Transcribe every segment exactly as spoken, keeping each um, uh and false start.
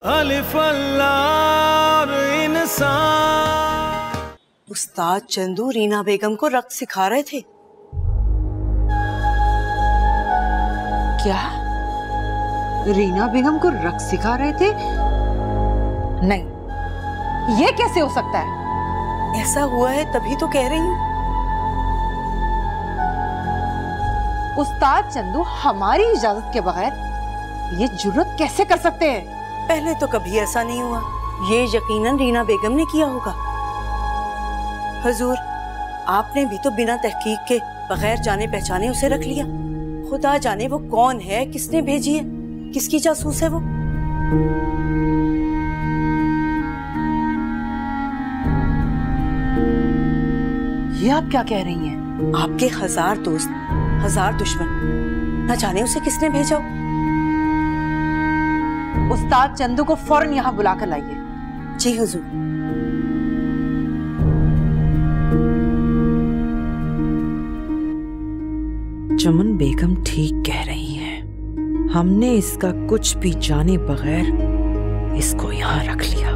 अलिफ अल्लाह और इंसान। उस्ताद चंदू रीना बेगम को रक्स सिखा रहे थे। क्या रीना बेगम को रक्स सिखा रहे थे? नहीं, ये कैसे हो सकता है? ऐसा हुआ है तभी तो कह रही हूँ। उस्ताद चंदू हमारी इजाजत के बगैर ये जुर्रत कैसे कर सकते हैं? पहले तो कभी ऐसा नहीं हुआ। ये यकीनन रीना बेगम ने किया होगा। हुजूर, आपने भी तो बिना तहकीक के बगैर जाने पहचाने उसे रख लिया। खुदा जाने वो कौन है, किसने भेजी है, किसकी जासूस है वो। ये आप क्या कह रही हैं? आपके हजार दोस्त, हजार दुश्मन, न जाने उसे किसने भेजा हो। उस्ताद चंदू को फौरन यहाँ बुलाकर लाइए। जी हुजूर। चमन बेगम ठीक कह रही हैं। हमने इसका कुछ भी जाने बगैर इसको यहाँ रख लिया।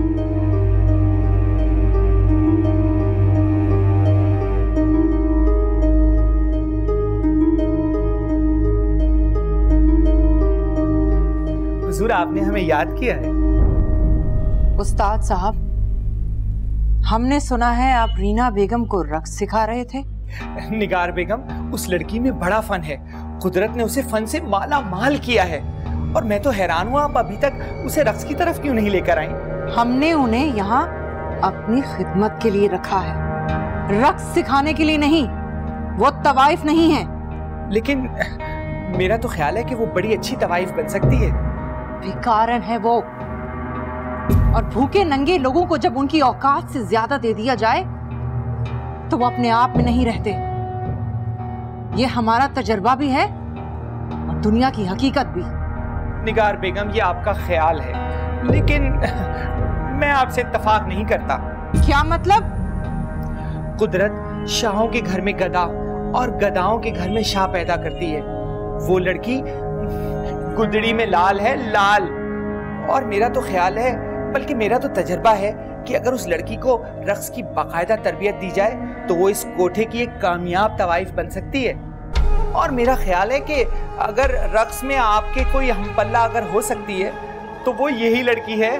हुजूर, आपने हमें याद किया है। उस्ताद साहब, हमने सुना है आप रीना बेगम को रक्स सिखा रहे थे। निगार बेगम, उस लड़की में बड़ा फन है। कुदरत ने उसे फन से माला माल किया है और मैं तो हैरान हुआ आप अभी तक उसे रक्स की तरफ क्यों नहीं लेकर आई। हमने उन्हें यहाँ अपनी खिदमत के लिए रखा है, रक्स सिखाने के लिए नहीं। वो तवाइफ नहीं है। लेकिन मेरा तो ख्याल है कि वो बड़ी अच्छी तवाइफ बन सकती है। बेकारन है वो, और भूखे नंगे लोगों को जब उनकी औकात से ज्यादा दे दिया जाए तो वो अपने आप में नहीं रहते। ये हमारा तजर्बा भी है और दुनिया की हकीकत भी। निगार बेगम, ये आपका ख्याल है, लेकिन मैं आपसे इत्तेफाक नहीं करता। क्या मतलब? कुदरत शाहों के घर में गधा और गधाओं के घर में शाह पैदा करती है। वो लड़की गुदड़ी में लाल है, लाल। और मेरा तो ख्याल है, बल्कि मेरा तो तजर्बा है कि अगर उस लड़की को रक्स की बाकायदा तरबियत दी जाए तो वो इस कोठे की एक कामयाब तवाइफ बन सकती है। और मेरा ख्याल है कि अगर रक्स में आपके कोई हमपल्ला अगर हो सकती है तो वो यही लड़की है।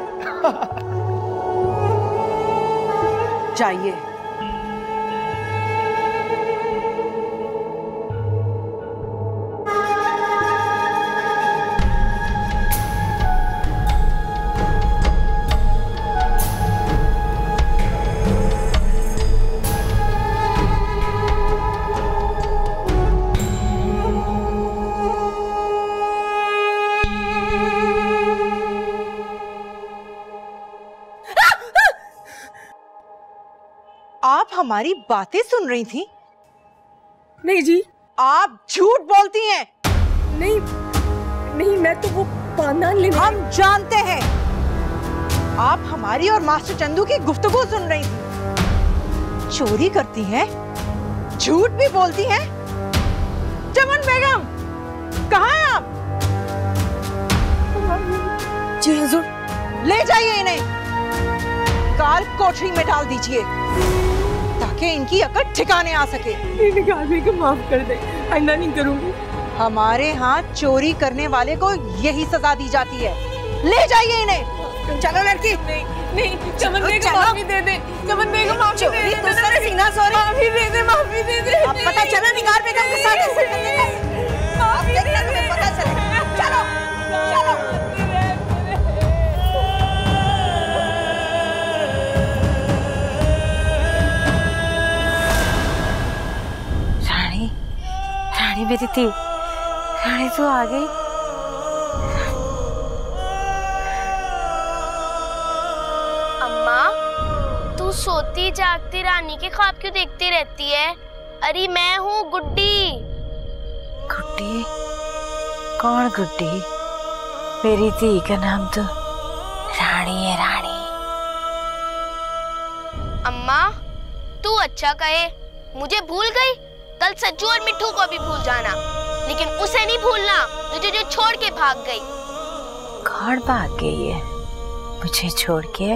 चाहिए हमारी बातें सुन रही थी? नहीं जी। आप झूठ बोलती हैं। नहीं नहीं, मैं तो वो पानान लेने। हम जानते हैं आप हमारी और मास्टर चंदू की गुफ्तगू सुन रही थी। चोरी करती हैं, झूठ भी बोलती हैं। चमन बेगम, कहाँ हैं आप? जी हुजूर। ले जाइए इन्हें, काल कोठरी में डाल दीजिए ताकि इनकी अकड़ ठिकाने आ सके। निगार बेगम, माफ कर दे, आइंदा नहीं करूंगी। हमारे यहाँ चोरी करने वाले को यही सजा दी जाती है। ले जाइए इन्हें। चलो लड़की। नहीं नहीं, चमन बेगम माफी दे दे। चमन बेगम माफी दे दे। दूसरा सीना सॉरी। माफी दे दे, माफी दे दे। अब पता चला निगार बेगम के साथ ऐसे करने का। माफी दे दे, पता चला। चलो चलो। रानी मेरी थी, रानी तो आ गई। अम्मा, तू सोती जागती रानी के ख्वाब क्यों देखती रहती है? अरे मैं हूँ गुड्डी। गुड्डी? कौन गुड्डी? मेरी धी का नाम तो रानी है, रानी। अम्मा, तू अच्छा कहे, मुझे भूल गई? कल सज्जू और मिट्ठू को भी भूल जाना, लेकिन उसे नहीं भूलना जो जो छोड़ के भाग गई। कौन भाग गई है? मुझे छोड़ के?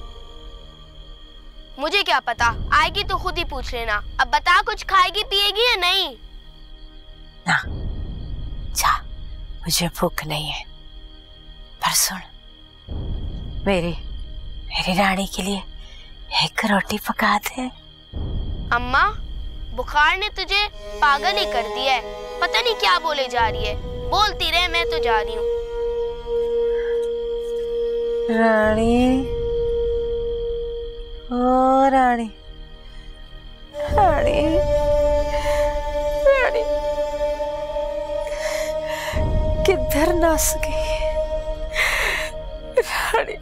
मुझे क्या पता, आएगी तो खुद ही पूछ लेना। अब बता, कुछ खाएगी पिएगी या नहीं? ना जा, मुझे भूख नहीं है। पर सुन, मेरी मेरी रानी के लिए एक रोटी पका दे। अम्मा, बुखार ने तुझे पागल ही कर दिया है। पता नहीं क्या बोले जा रही है। बोलती रहे, मैं तो जा रही हूँ। रानी, ओ रानी, रानी, रानी, किधर नास गई रानी?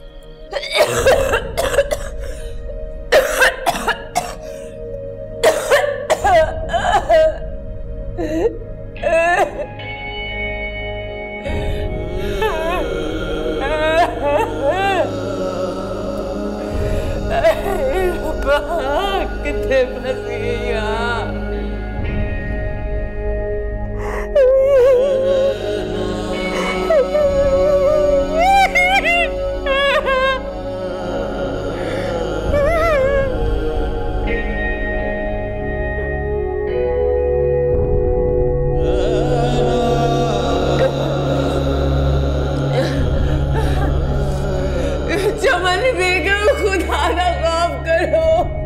कितने फंसी यहाँ? चमन बेगम, खुदा का खौफ करो।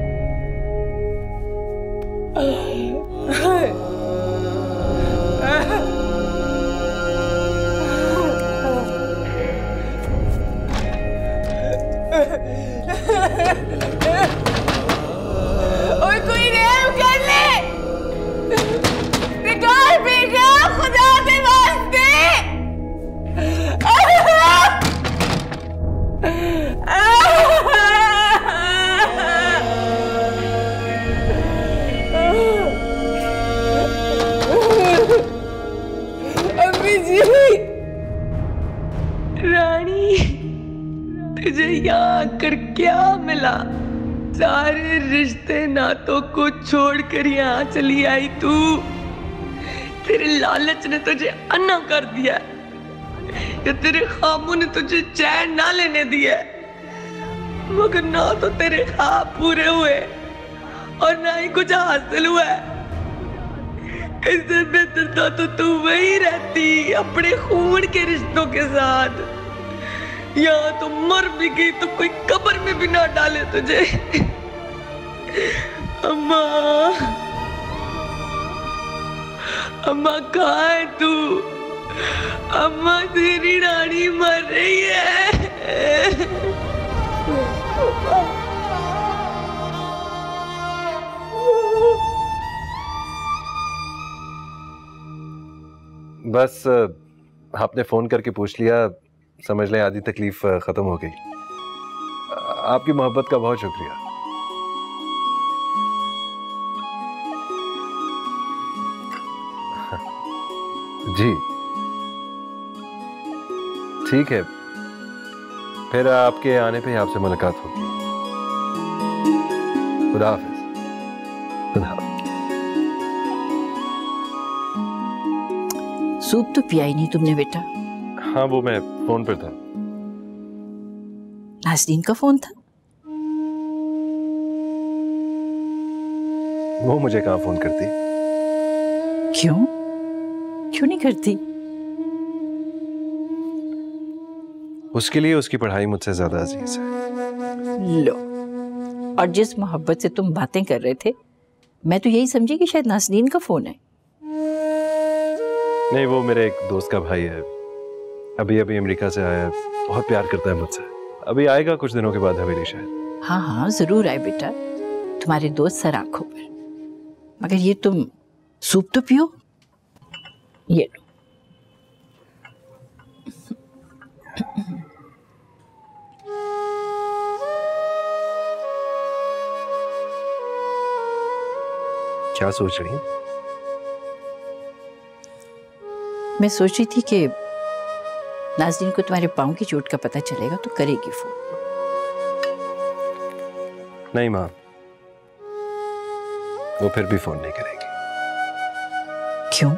और कोई रहम कर ले। निगार बेगम, खुदा के वास्ते। रानी, तुझे यहाँ आकर क्या मिला? सारे रिश्ते नातों को छोड़कर यहाँ चली आई तू। तेरे लालच ने तुझे अन्ना कर दिया, या तेरे ख्वाबों ने तुझे चैन ना लेने दिया। मगर ना तो तेरे ख्वाब पूरे हुए और ना ही कुछ हासिल हुआ। इससे बेहतर था तो तू वही रहती अपने खून के रिश्तों के साथ। यहाँ तो मर भी गई तो कोई कब्र में भी ना डाले तुझे। अम्मा, अम्मा कहाँ है तू? अम्मा, तेरी रानी मर रही है। बस आपने फोन करके पूछ लिया, समझ लें आधी तकलीफ खत्म हो गई। आपकी मोहब्बत का बहुत शुक्रिया। जी ठीक है, फिर आपके आने पे आपसे मुलाकात होगी। खुदा हाफिज। खुदा हाफिज। सूप तो पिया ही नहीं तुमने बेटा। हाँ, वो मैं फोन पर था। नाज़नीन का फोन था? वो मुझे कहाँ फोन करती? क्यों क्यों नहीं करती? उसके लिए उसकी पढ़ाई मुझसे ज्यादा अजीज है। लो, और जिस मोहब्बत से तुम बातें कर रहे थे, मैं तो यही समझी कि शायद नाज़नीन का फोन है। नहीं, वो मेरे एक दोस्त का भाई है, अभी अभी अमेरिका से आया है, बहुत प्यार करता है मुझसे। अभी आएगा कुछ दिनों के बाद हवेली शायद। हाँ हाँ जरूर आए बेटा, तुम्हारे दोस्त सर आंखों पर। मगर ये तुम सूप तो पियो। ये लो। क्या सोच रही हैं? मैं सोच रही थी कि नाज़नीन को तुम्हारे पाँव की चोट का पता चलेगा तो करेगी फोन। नहीं माँ, वो फिर भी फोन नहीं करेगी। क्यों?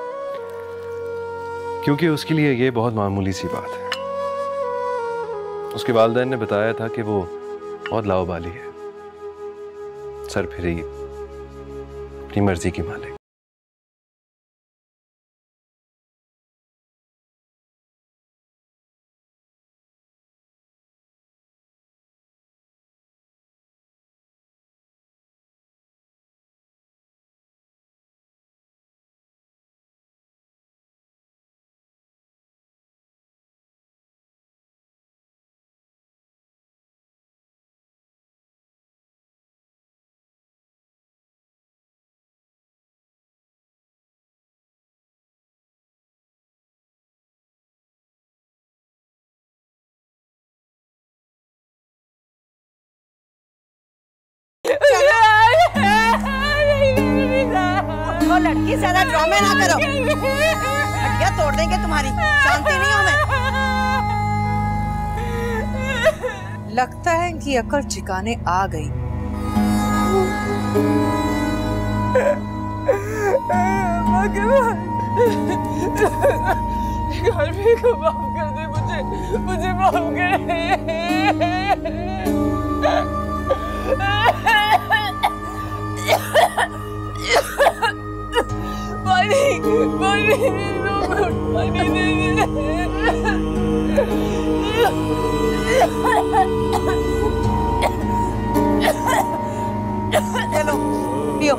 क्योंकि उसके लिए ये बहुत मामूली सी बात है। उसके वालिदैन ने बताया था कि वो बहुत लाओबाली है, सरफिरी, अपनी मर्जी की मालिक। वो लड़की, ज्यादा ड्रामे ना करो, हड्डियां तोड़ देंगे तुम्हारी, जानती नहीं हो मैं। लगता है इनकी अकल ठिकाने आ गई। घर भी को माफ कर दे मुझे, मुझे माफ कर दे। पानी, पानी, पानी दे दे। चलो पियो,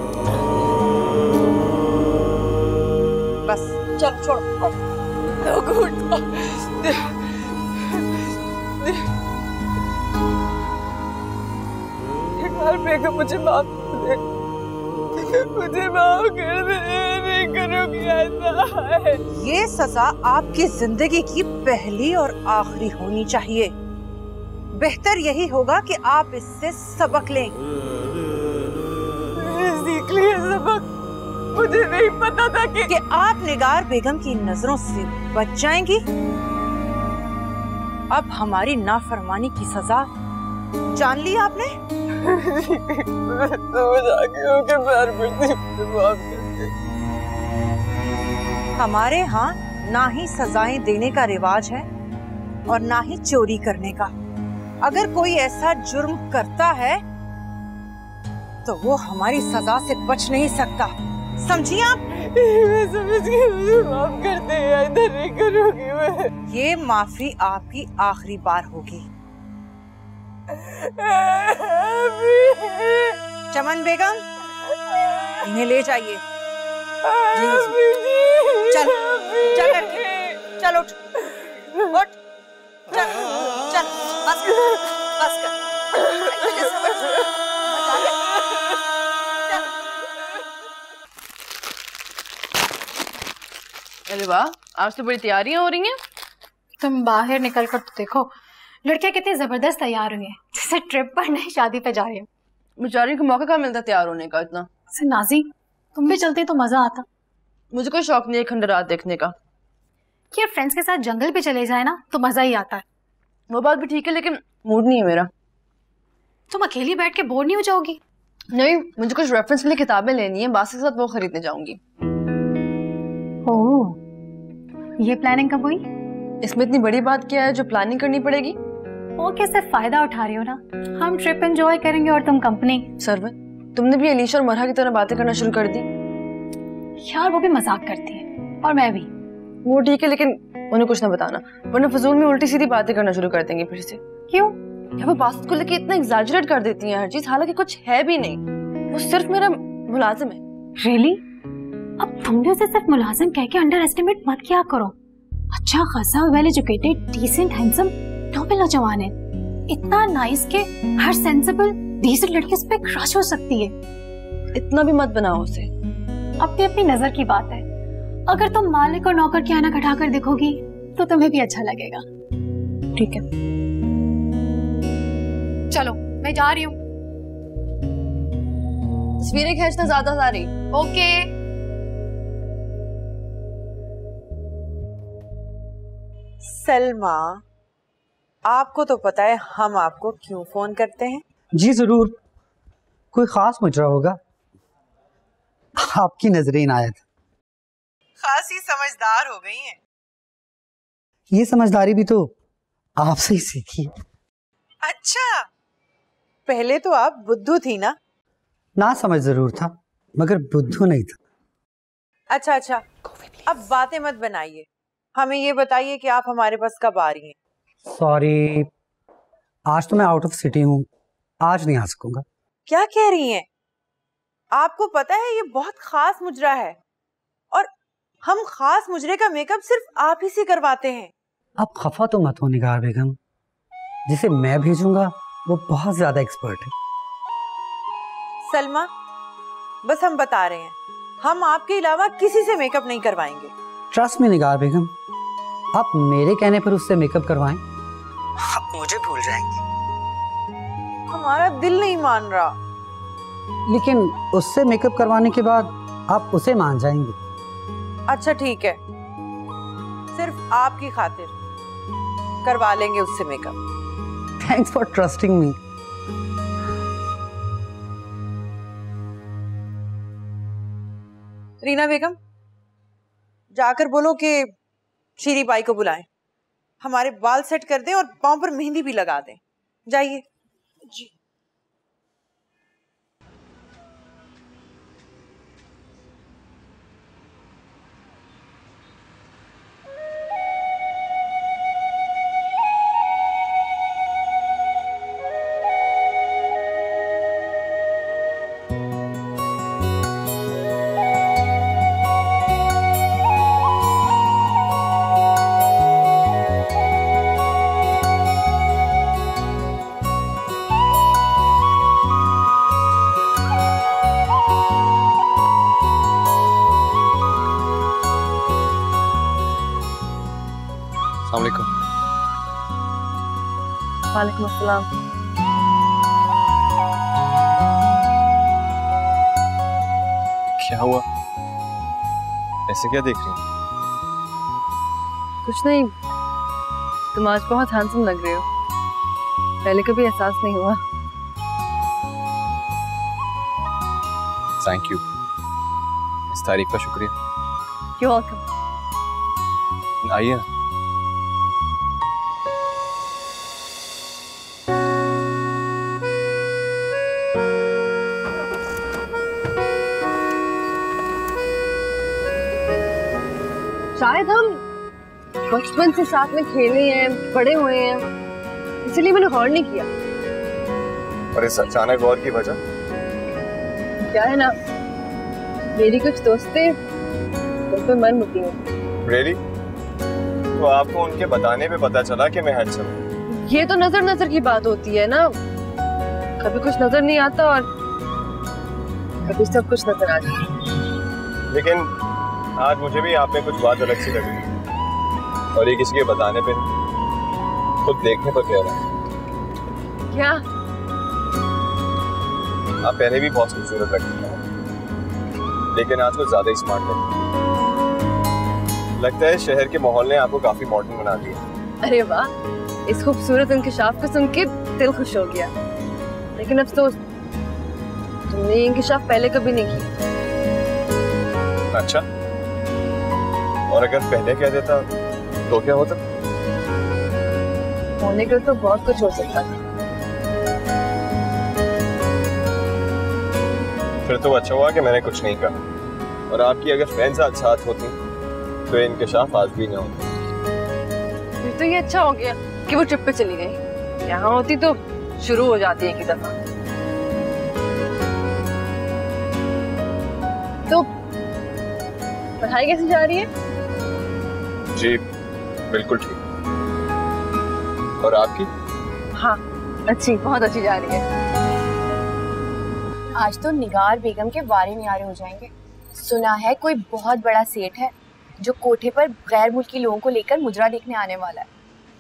बस चल छोड़ो। बेगम मुझे माफ कर दे, मुझे माफ कर दे, नहीं करूँगी ऐसा। ये सजा आपकी जिंदगी की पहली और आखिरी होनी चाहिए। बेहतर यही होगा कि आप इससे सबक लें। सीख लिया सबक, मुझे नहीं पता था कि, कि आप निगार बेगम की नजरों से बच जाएंगी। अब हमारी नाफरमानी की सजा जान ली आपने। समझ आ गया कि प्यार करती हूँ, माफ कर दे। हमारे यहाँ ना ही सजाएं देने का रिवाज है और ना ही चोरी करने का। अगर कोई ऐसा जुर्म करता है तो वो हमारी सजा से बच नहीं सकता, समझिए आप? मैं समझ गई, मुझे माफ कर दे, इधर नहीं करूँगी मैं। ये माफी आपकी आखिरी बार होगी। चमन बेगम, इन्हें ले जाइए। चल चल लड़की, चल उठ उठ, चल चल, बस कर बस कर। मुझे समझ मत आ गया। चल। अरे वाह, आज तो बड़ी तैयारियां हो रही हैं। तुम बाहर निकल कर तो देखो, लड़कियां कितनी जबरदस्त तैयार हुई हैं, जैसे ट्रिप पर नहीं शादी पे जा रही है। बेचारी को मौका कहाँ मिलता तैयार होने का इतना। नाजी, तुम भी चलते तो मजा आता। मुझे कोई शौक नहीं है खंडरात देखने का। यार फ्रेंड्स के साथ जंगल पे चले जाए ना तो मजा ही आता है। वो बात भी ठीक है, लेकिन मूड नहीं है मेरा। तुम अकेली बैठ के बोर नहीं हो जाओगी? नहीं, मुझे कुछ रेफरेंस के लिए किताबें लेनी है, बासित के साथ वो खरीदने जाऊंगी। ओह, ये प्लानिंग कब हुई? इसमें इतनी बड़ी बात क्या है जो प्लानिंग करनी पड़ेगी? वो कैसे फायदा उठा रही हो ना, हम ट्रिप एंजॉय करेंगे और तुम कंपनी। सरवत, तुमने भी अलीशा और मरहा की तरह बातें करना शुरू कर दी। यार वो भी मजाक करती है और मैं भी। वो ठीक है, लेकिन उन्हें कुछ ना बताना, वरना फजूल में उल्टी सीधी बातें करना शुरू कर देंगे फिर से। क्यों? या वो बात को लेके इतना एग्जैजरेट कर देती हैं हर चीज, हालांकि कुछ है भी नहीं। वो सिर्फ मेरा मुलाजिम है। रियली? अब तुम भी उसे सिर्फ मुलाजिम कह के अंडर एस्टिमेट मत किया करो। अच्छा खासा well educated, decent, handsome, noble नौजवान है, इतना नाइस के हर सेंसिबल डिसेंट लड़की उस पे क्रश हो सकती है। इतना भी मत बनाओ उसे। अपनी अपनी नजर की बात है। अगर तुम मालिक और नौकर की आना हटा कर देखोगी तो तुम्हें भी अच्छा लगेगा। ठीक है, चलो मैं जा रही हूँ। तस्वीरें खींचना ज्यादा सारी। ओके। सलमा, आपको तो पता है हम आपको क्यों फोन करते हैं? जी जरूर, कोई खास मुजरा होगा। आपकी नजरें इनायत खासी समझदार हो गई हैं। ये समझदारी भी तो आपसे ही सीखी। अच्छा, पहले तो आप बुद्धू थी ना? ना समझ जरूर था मगर बुद्धू नहीं था। अच्छा अच्छा, अब बातें मत बनाइए, हमें ये बताइए कि आप हमारे पास कब आ रही हैं? सॉरी, आज तो मैं आउट ऑफ सिटी हूँ, आज नहीं आ सकूंगा। क्या कह रही हैं? आपको पता है ये बहुत खास मुजरा है और हम खास मुजरे का मेकअप सिर्फ आप ही से करवाते हैं। अब खफा तो मत हो निगार बेगम, जिसे मैं भेजूंगा वो बहुत ज्यादा एक्सपर्ट है। सलमा, बस हम बता रहे हैं, हम आपके अलावा किसी से मेकअप नहीं करवाएंगे। ट्रस्ट में निगार बेगम, आप मेरे कहने पर उससे मेकअप करवाएं, आप मुझे भूल जाएंगे। हमारा दिल नहीं मान रहा। लेकिन उससे मेकअप करवाने के बाद आप उसे मान जाएंगे। अच्छा ठीक है, सिर्फ आपकी खातिर करवा लेंगे उससे makeup. Thanks for trusting me. Reena Begum, जाकर बोलो कि शीरी बाई को बुलाएं, हमारे बाल सेट कर दें और पांव पर मेहंदी भी लगा दें। जाइए। जी। वालेकुम अस्सलाम। क्या हुआ, ऐसे क्या देख रही हैं? कुछ नहीं, तुम आज बहुत हैंडसम लग रहे हो, पहले कभी एहसास नहीं हुआ। थैंक यू, इस तारीफ का शुक्रिया। You're welcome। आइए। शायद हम बचपन से साथ में खेले हैं, बड़े हुए हैं, इसलिए मैंने गौर नहीं किया। और इस अचानक गौर की वजह? क्या है ना, मेरी कुछ दोस्तें तुम पे मन मुकी हैं। Really? तो आपको उनके बताने पे पता चला कि मैं हैंडसम हूँ? ये तो नजर नजर की बात होती है ना, कभी कुछ नजर नहीं आता और कभी सब कुछ नजर आ जाता है। लेकिन आज मुझे भी आप में कुछ बात अलग सी लगी, और ये किसी के बताने पे खुद देखने पर कह रहा है। क्या? आप पहले भी बहुत खूबसूरत लगती हैं, लेकिन आज कुछ ज्यादा ही स्मार्ट लगती। लगता है शहर के माहौल ने आपको काफी मॉडर्न बना दिया। अरे वाह, इस खूबसूरत इंकिशाफ को सुन के दिल खुश हो गया। लेकिन अफसोस, तुमने ये इंकिशाफ पहले कभी नहीं किया। अच्छा, और अगर पहले कह देता तो क्या होता? होने को तो बहुत कुछ हो सकता है। फिर तो अच्छा हुआ कि मैंने कुछ नहीं कहा, और आपकी अगर फ्रेंड्स आज साथ होती तो इंकिशाफ आज भी ना होता। फिर तो ये अच्छा हो गया कि वो ट्रिप पे चली गई, यहाँ होती तो शुरू हो जाती है एक दफा। तो पढ़ाई कैसी जा रही है? जी बिल्कुल ठीक। और आपकी? हाँ, अच्छी, बहुत अच्छी जा रही है। आज तो निगार बेगम के वारे न्यारे हो जाएंगे। सुना है कोई बहुत बड़ा सेठ है जो कोठे पर गैर मुल्की लोगों को लेकर मुजरा देखने आने वाला है।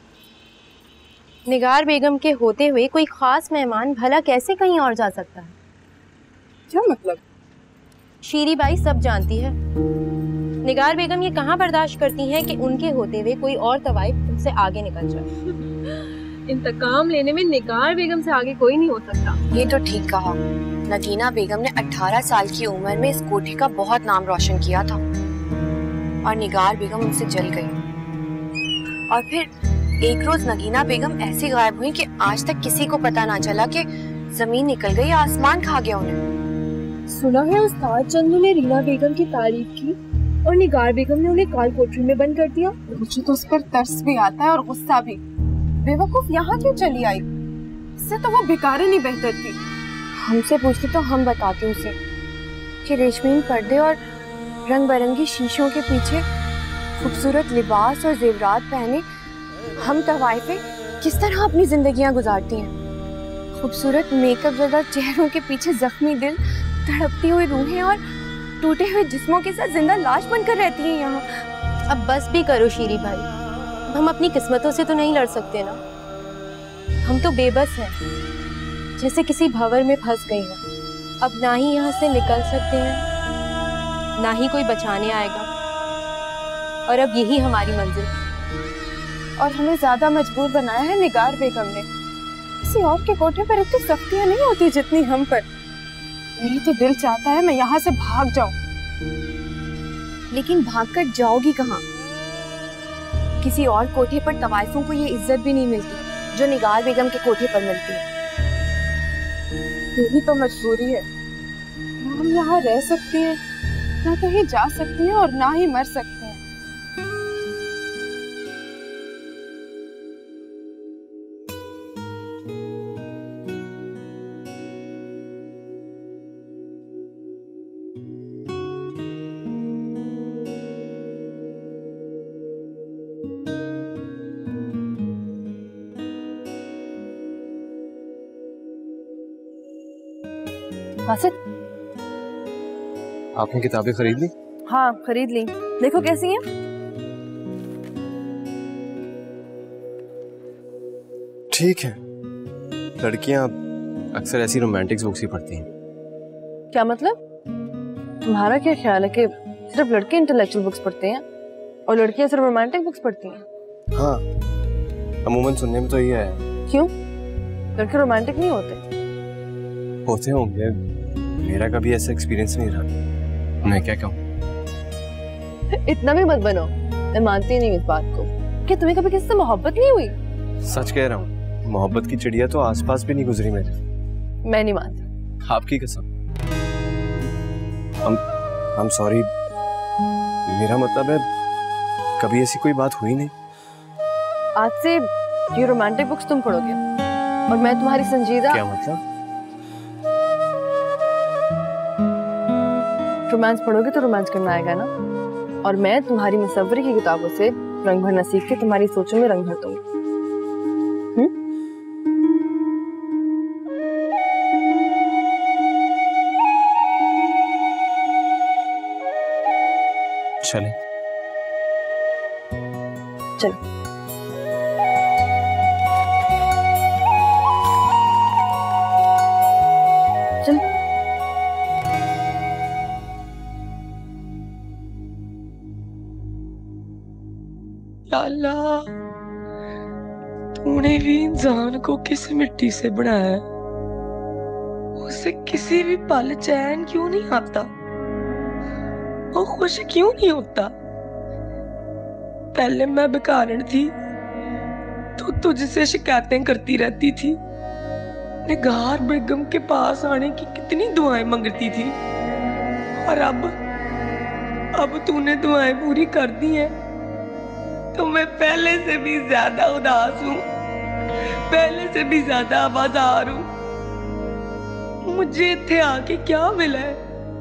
निगार बेगम के होते हुए कोई खास मेहमान भला कैसे कहीं और जा सकता है? क्या मतलब? शीरी बाई सब जानती है। निगार बेगम ये कहाँ बर्दाश्त करती हैं कि उनके होते हुए कोई और तवाइफ उनसे आगे निकल जाए। इंतकाम लेने में निगार बेगम से आगे कोई नहीं हो सकता। ये तो ठीक कहा। नगीना बेगम ने अठारह साल की उम्र में इस कोठे का बहुत नाम रोशन किया था और निगार बेगम उनसे जल गई। और फिर एक रोज नगीना बेगम ऐसी गायब हुई कि आज तक किसी को पता ना चला कि जमीन निकल गई या आसमान खा गया उन्हें। सुना है उस्ताद चंदू ने रीना बेगम की तारीफ की और निगार बेगम ने उन्हें काल कोठरी में बंद कर दिया। मुझे तो उस पर तरस भी आता है और गुस्सा भी। बेवकूफ यहाँ क्यों चली आई? इससे तो वो बेकार नहीं बेहतर थी। हमसे पूछती तो हम बताते उसे कि रेशमी पर्दे और रंग बिरंगी शीशों के पीछे खूबसूरत लिबास और जेवरात पहने हम तवाइफे किस तरह अपनी जिंदगियां गुजारती हैं। खूबसूरत मेकअप ज़दा चेहरों के पीछे जख्मी दिल, तड़पती हुई रूहें और टूटे हुए जिस्मों के साथ जिंदा लाश बनकर रहती हैं यहाँ। अब बस भी करो शीरी भाई, हम अपनी किस्मतों से तो नहीं लड़ सकते ना। हम तो बेबस हैं, जैसे किसी भंवर में फंस गई हो। अब ना ही यहाँ से निकल सकते हैं, ना ही कोई बचाने आएगा, और अब यही हमारी मंजिल। और हमें ज्यादा मजबूर बनाया है निगार बेगम ने। किसी और के कोठे पर इतनी सख्तियां नहीं होती जितनी हम पर। मेरी तो दिल चाहता है मैं यहाँ से भाग जाऊं। लेकिन भागकर जाओगी कहाँ? किसी और कोठे पर तवाइफों को ये इज्जत भी नहीं मिलती जो निगार बेगम के कोठे पर मिलती है। यही तो मजबूरी है, ना हम यहाँ रह सकते हैं, ना कहीं जा सकते हैं और ना ही मर सकते हैं। बासित, आपने किताबें खरीद ली? हाँ खरीद ली। देखो कैसी हैं? ठीक है। लड़कियां अक्सर ऐसी रोमांटिक बुक्स ही पढ़ती हैं। क्या मतलब? तुम्हारा क्या ख्याल है कि सिर्फ लड़के इंटेलेक्चुअल बुक्स पढ़ते हैं और लड़कियां सिर्फ रोमांटिक बुक्स पढ़ती हैं? हाँ, अमूमन सुनने में तो ये है। क्यों? लड़के रोमांटिक नहीं होते? होते होंगे, मेरा कभी ऐसा एक्सपीरियंस नहीं रहा। मैं क्या कहूँ? इतना भी मत बनो, मैं मानती नहीं इस बात को। क्या तुम्हें कभी किसी से मोहब्बत नहीं हुई? सच कह रहा हूँ, मोहब्बत की चिड़िया तो आसपास भी नहीं गुजरी मेरे। मैं नहीं मानती। आपकी कसम। I'm, I'm sorry, मेरा मतलब है कभी ऐसी कोई बात हुई नहीं। आज से ये रोमांटिक बुक्स तुम पढ़ोगे और मैं तुम्हारी संजीदा। क्या मतलब? रोमांस पढ़ोगे तो रोमांस करना आएगा ना, और मैं तुम्हारी मुसव्वरी की किताबों से रंग भरना सीख के तुम्हारी सोचों में रंग भर दूंगी। चले चलो। चलो। अल्लाह, तूने भी इंसान को किस मिट्टी से बनाया है? उसे किसी भी पल चैन क्यों नहीं आता? वो खुश क्यों नहीं होता? पहले मैं बेकारन थी तो तुझसे शिकायतें करती रहती थी, निगार बेगम के पास आने की कितनी दुआएं मांगती थी, और अब अब तूने दुआएं पूरी कर दी हैं तो मैं पहले से भी ज्यादा उदास हूँ, पहले से भी ज्यादा आवाज़ार हूँ। मुझे इत्थे आके क्या मिला है?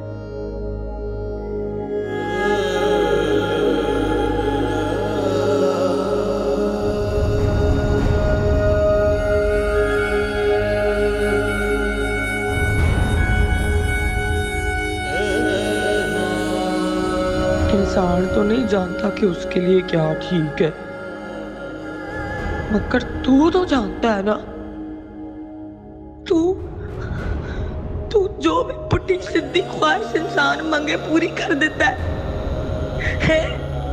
इंसान तो नहीं जानता कि उसके लिए क्या ठीक है, मगर तू तो जानता है ना। तू तू जो भी पुट्टी सिद्धी ख्वाहिश इंसान मांगे पूरी कर देता है, है?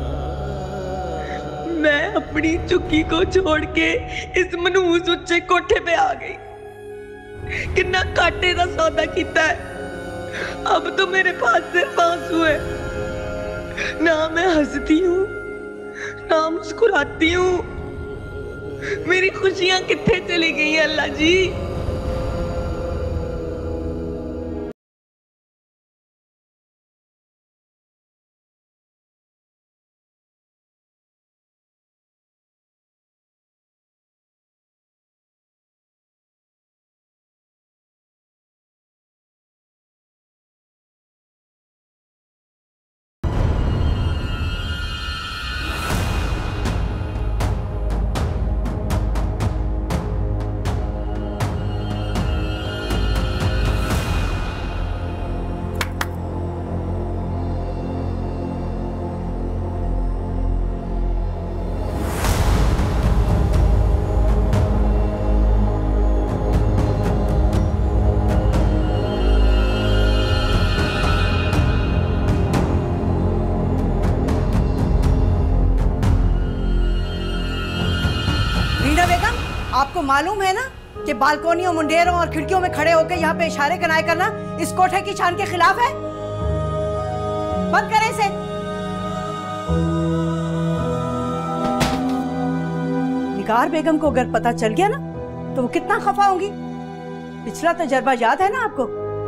मैं अपनी चुक्की को छोड़ के इस मनहूस ऊंचे कोठे पे आ गई, कितना कांटे का सौदा किया है। अब तो मेरे पास सिर्फ आंसू है, ना मैं हंसती हूँ ना मुस्कुराती हूँ। मेरी खुशियां कितने चली गई हैं अल्लाह जी। आपको मालूम है ना कि बालकोनियों, मुंडेरों और खिड़कियों में खड़े होकर यहाँ पे इशारे कनाए करना इस कोठे की शान के खिलाफ है। बंद करें इसे। निगार बेगम को अगर पता चल गया ना तो वो कितना खफा होंगी। पिछला तजर्बा याद है ना आपको?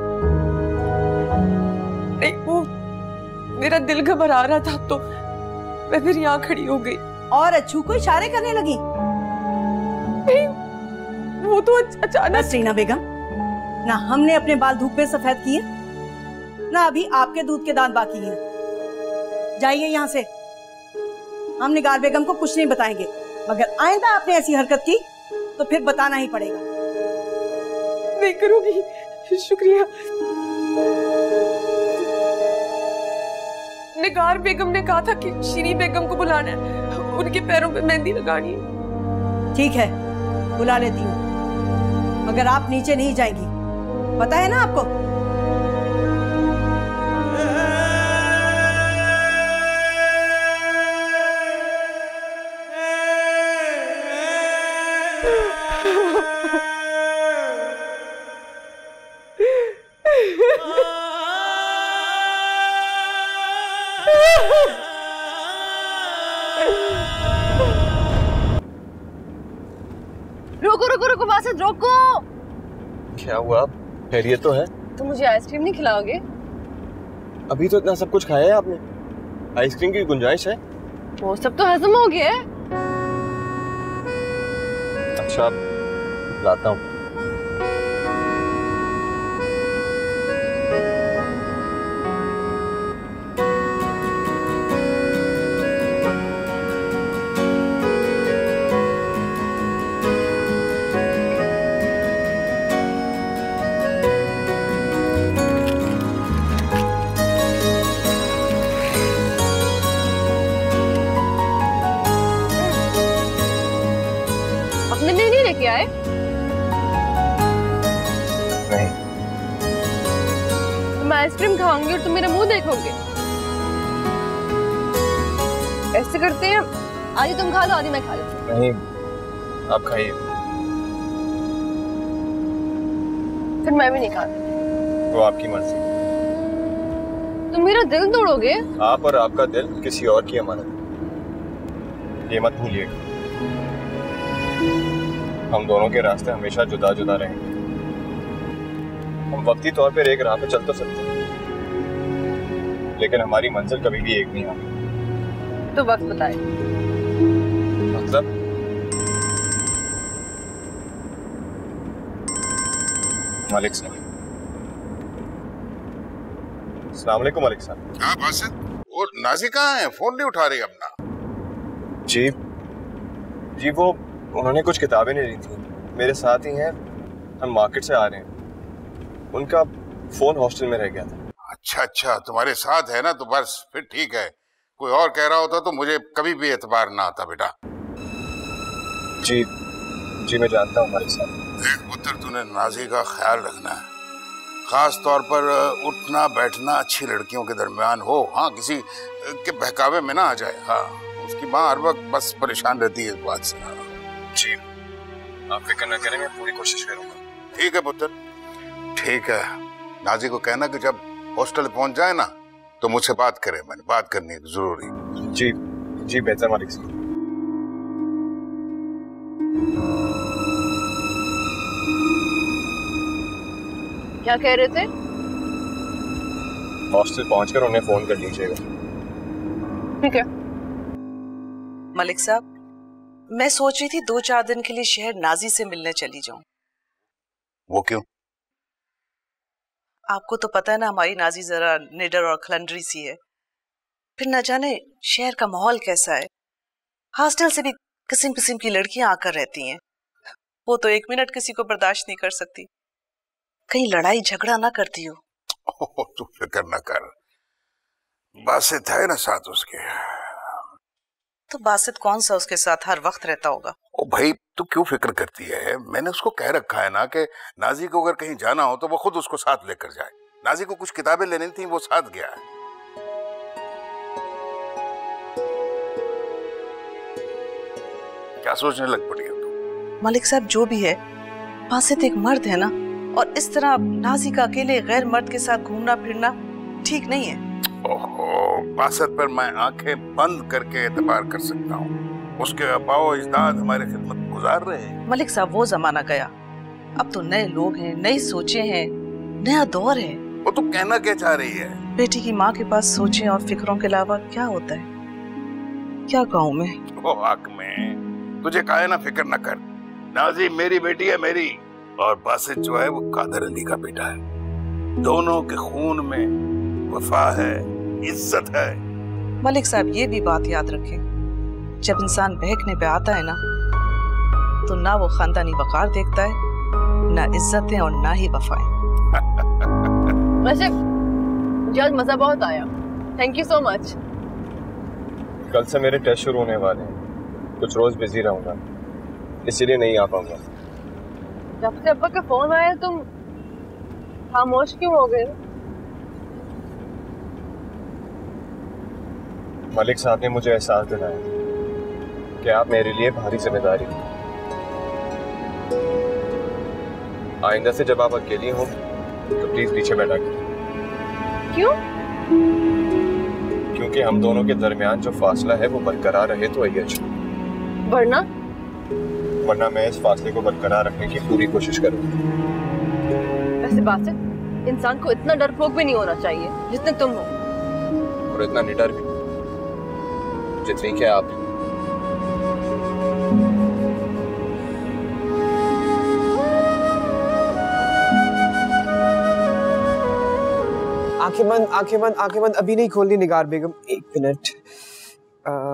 नहीं, वो मेरा दिल घबरा रहा था तो मैं फिर यहाँ खड़ी हो गई और अच्छू को इशारे करने लगी। नहीं, वो तो अचानक। रीना बेगम, ना हमने अपने बाल धूप में सफेद किए, ना अभी आपके दूध के दांत बाकी हैं। जाइए यहाँ से। हम निगार बेगम को कुछ नहीं बताएंगे, मगर आइंदा आपने ऐसी हरकत की तो फिर बताना ही पड़ेगा। नहीं करूंगी, शुक्रिया। निगार बेगम ने कहा था कि शीरी बेगम को बुलाना है, उनके पैरों पे मेहंदी लगानी है। ठीक है, बुला लेती हूँ, मगर आप नीचे नहीं जाएंगी, पता है ना आपको? रुको रुको रुको बासित, रोको। क्या हुआ? खैरियत तो है? तुम मुझे आइसक्रीम नहीं खिलाओगे? अभी तो इतना सब कुछ खाया है आपने, आइसक्रीम की गुंजाइश है? वो सब तो हजम हो गया है। अच्छा, लाता हूँ। क्या है? नहीं। मैं आइसक्रीम खाऊंगी और तुम मेरा मुंह देखोगे? ऐसे करते हैं, आधी तुम खा लो, आधी मैं खा लेती हूँ। नहीं, आप खाइए। फिर मैं भी नहीं खाती। वो आपकी मर्जी। तुम मेरा दिल तोड़ोगे? आप और आपका दिल किसी और की अमानत है, ये मत भूलिएगा। हम दोनों के रास्ते हमेशा जुदा जुदा रहेंगे। हम वक्ती तौर पर एक राह पे चल तो सकते हैं, लेकिन हमारी मंजिल कभी भी एक नहीं होगी। तो वक्त बताए। मतलब? मालिक साहब। अस्सलाम वालेकुम मालिक साहब। हाँ बासित, वो नाजी कहाँ है? फोन नहीं उठा रही अपना। जी जी वो उन्होंने कुछ किताबें नहीं ली थी, मेरे साथ ही हैं, हम मार्केट से आ रहे हैं। उनका फोन हॉस्टल में रह गया था। अच्छा अच्छा, तुम्हारे साथ है ना, तो बस फिर ठीक है। कोई और कह रहा होता तो मुझे कभी भी एतबार ना आता बेटा। जी जी मैं जानता हूँ मालिक साहब। देख पुत्र, तूने नाजी का ख्याल रखना है, खास तौर पर उठना बैठना अच्छी लड़कियों के दरमियान हो। हाँ, किसी के बहकावे में ना आ जाए। हाँ, उसकी माँ हर वक्त बस परेशान रहती है इस बात से। जी आप फिक्र न करें, मैं पूरी कोशिश करूंगा। ठीक है पुत्र, ठीक है। नाजी को कहना कि जब हॉस्टल पहुंच जाए ना तो मुझसे बात करे, मैंने बात करनी है जरूरी। जी जी बेहतर मालिक साहब। क्या कह रहे थे? हॉस्टल पहुंचकर उन्हें फोन कर लीजिएगा। ठीक है। मलिक साहब, मैं सोच रही थी दो चार दिन के लिए शहर नाजी से मिलने चली जाऊं। वो क्यों? आपको तो पता है ना, हमारी नाजी जरा निडर और खलंडरी सी है। फिर न जाने शहर का माहौल कैसा है। हॉस्टल से भी किस्म किस्म की लड़कियां आकर रहती हैं। वो तो एक मिनट किसी को बर्दाश्त नहीं कर सकती। कहीं लड़ाई झगड़ा ना करती हो। ओह, तू फिक्र न कर, बासित है ना साथ उसके। तो बासित कौन सा उसके साथ हर वक्त रहता होगा? ओ भाई, तू क्यों फिक्र करती है? मैंने उसको कह रखा है ना कि नाजी को अगर कहीं जाना हो तो वो खुद उसको साथ लेकर जाए। नाजी को कुछ किताबें लेनी थी, वो साथ गया है। क्या सोचने लग पड़ी है तू? मलिक साहब, जो भी है, बासित एक मर्द है ना, और इस तरह नाजी का अकेले गैर मर्द के साथ घूमना फिरना ठीक नहीं है। ओहो, बासित पर मैं आंखें बंद करके एतबार कर सकता हूँ। उसके अबाओ इजदाद हमारे खिदमत गुजार रहे हैं। मलिक साहब, वो जमाना गया। अब तो नए लोग हैं, नई सोचें हैं, नया दौर है। वो तू कहना क्या चाह रही है? बेटी की माँ के पास सोचें और फिक्रों के अलावा क्या होता है? क्या कहूँ मैं? ओ हक में तुझे कहा है ना, फिक्र न कर। नाजी मेरी बेटी है, मेरी। और बासित जो है वो कादर अली का बेटा है। दोनों के खून में वफा है, इज्जत है। मलिक साहब, ये भी बात याद रखें, जब इंसान बहकने पे आता है ना, तो ना वो खानदानी वकार देखता है, ना इज्जतें और ना ही वफाएं। वैसे जज मजा बहुत आया, थैंक यू सो मच। कल से मेरे टेस्ट शुरू होने वाले हैं, कुछ रोज बिजी रहूंगा, इसीलिए नहीं आ पाऊंगा। जब से अब्बा का फोन आया तुम खामोश क्यों हो गए? मलिक साहब ने मुझे एहसास दिलाया कि आप मेरे लिए भारी जिम्मेदारी हैं। आइंदा से जब आप अकेली हो तो प्लीज पीछे बैठा करें। क्यों? क्योंकि हम दोनों के दरमियान जो फासला है वो बरकरार रहे तो यही अच्छा। वरना? वरना मैं इस फासले को बरकरार रखने की पूरी कोशिश करूंगा। वैसे बासित, इंसान को इतना डरपोक भी नहीं होना चाहिए जितने तुम हो, और इतना निडर भी जितनी क्या आप। आंखें बंद, आंखें बंद, आंखें बंद। अभी नहीं खोलनी निगार बेगम, एक मिनट। आ...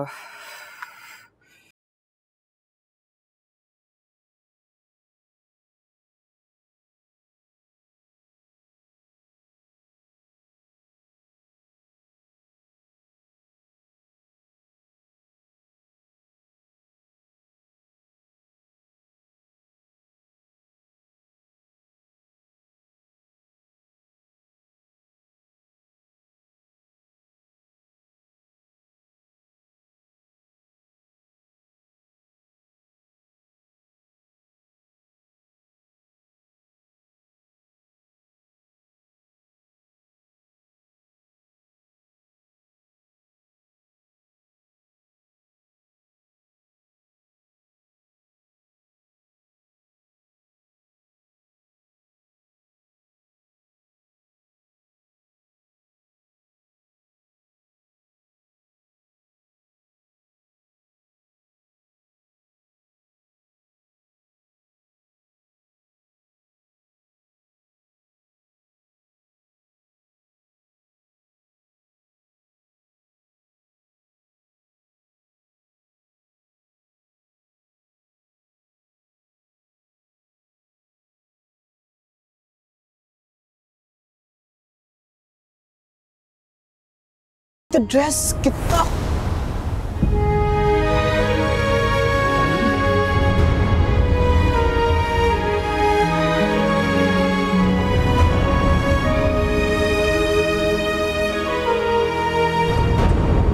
तो ड्रेस कितना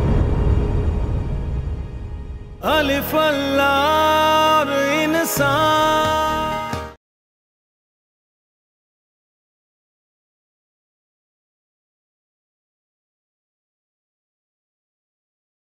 अलिफ अल्लाह और इंसान।